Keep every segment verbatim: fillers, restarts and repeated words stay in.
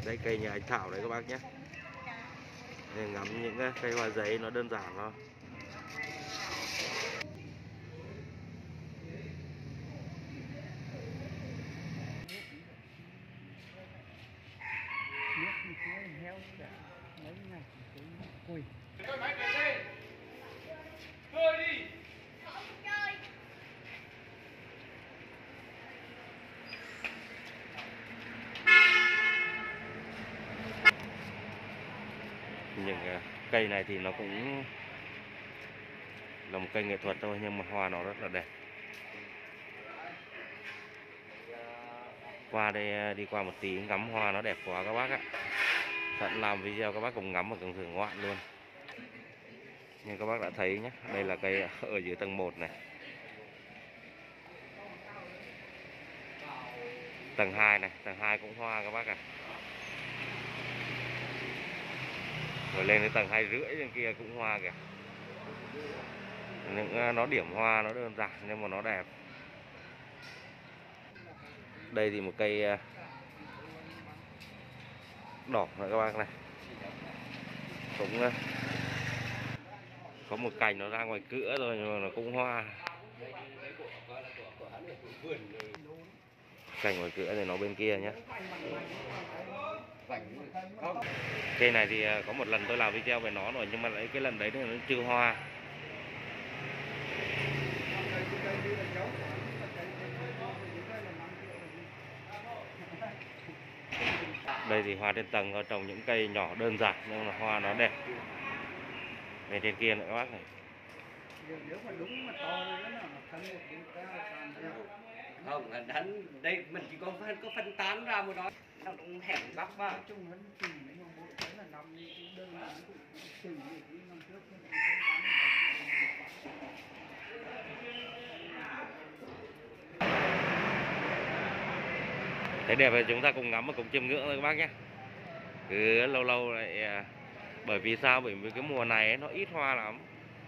Đây cây nhà anh Thảo đấy các bác nhé. Để ngắm những cây hoa giấy nó đơn giản thôi. Những cây này thì nó cũng là một cây nghệ thuật thôi, nhưng mà hoa nó rất là đẹp. Qua đây đi qua một tí ngắm hoa nó đẹp quá các bác ạ. Sẵn làm video các bác cùng ngắm và cùng thưởng ngoạn luôn. Như các bác đã thấy nhé, đây là cây ở dưới tầng một này. Tầng hai này, tầng hai cũng hoa các bác ạ. Rồi lên đến tầng hai rưỡi bên kia cũng hoa kìa. Những nó điểm hoa nó đơn giản nhưng mà nó đẹp. Đây thì một cây đỏ nữa các bác này. Cũng có một cành nó ra ngoài cửa rồi nhưng mà nó cũng hoa. Cành ngoài cửa thì nó bên kia nhé. Cây này thì có một lần tôi làm video về nó rồi, nhưng mà cái lần đấy thì nó chưa hoa. Đây thì hoa trên tầng có trồng những cây nhỏ đơn giản nhưng mà hoa nó đẹp. Bên trên kia nữa các bác này. Nếu mà đúng mà to nữa là thân một cái không, hắn đây mình chỉ có phân có phân tán ra một đó, nó cũng hẻm góc ba chung vẫn chừng đấy mà mỗi cái là năm đơn là cũng chừng như năm trước. Thấy đẹp thì chúng ta cùng ngắm và cùng chiêm ngưỡng thôi các bác nhé. Cứ lâu lâu lại, bởi vì sao? Bởi vì cái mùa này ấy, nó ít hoa lắm.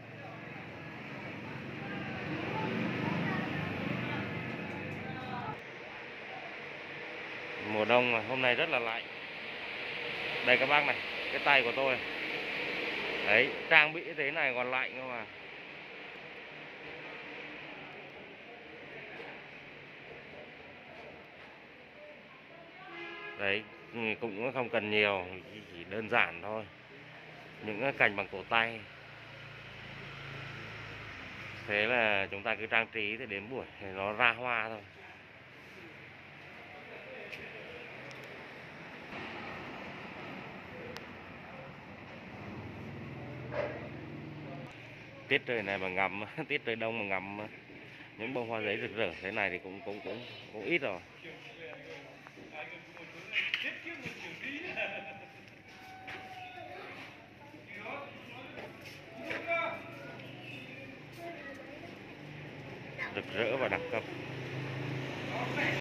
Mùa đông mà hôm nay rất là lạnh. Đây các bác này, cái tay của tôi đấy, trang bị thế này còn lạnh cơ mà. Đấy, cũng không cần nhiều, chỉ đơn giản thôi. Những cành bằng cổ tay. Thế là chúng ta cứ trang trí thì đến buổi thì nó ra hoa thôi. Tiết trời này mà ngắm, tiết trời đông mà ngắm những bông hoa giấy rực rỡ thế này thì cũng cũng cũng cũng ít rồi. Rực rỡ và đẳng cấp.